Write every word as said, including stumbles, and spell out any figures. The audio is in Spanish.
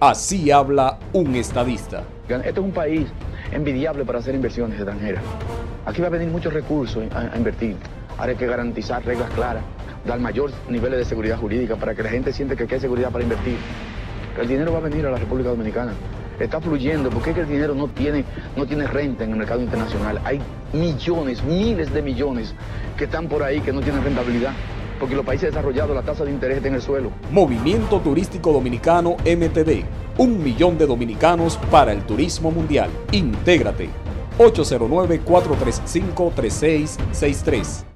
Así habla un estadista. Este es un país envidiable para hacer inversiones extranjeras. Aquí va a venir muchos recursos a, a invertir. Ahora hay que garantizar reglas claras, dar mayores niveles de seguridad jurídica para que la gente siente que aquí hay seguridad para invertir. El dinero va a venir a la República Dominicana. Está fluyendo, porque es que el dinero no tiene, no tiene renta en el mercado internacional. Hay millones, miles de millones que están por ahí que no tienen rentabilidad, porque los países desarrollados la tasa de interés está en el suelo. Movimiento Turístico Dominicano M T D. Un millón de dominicanos para el turismo mundial. Intégrate. ocho cero nueve, cuatro tres cinco, tres seis seis tres.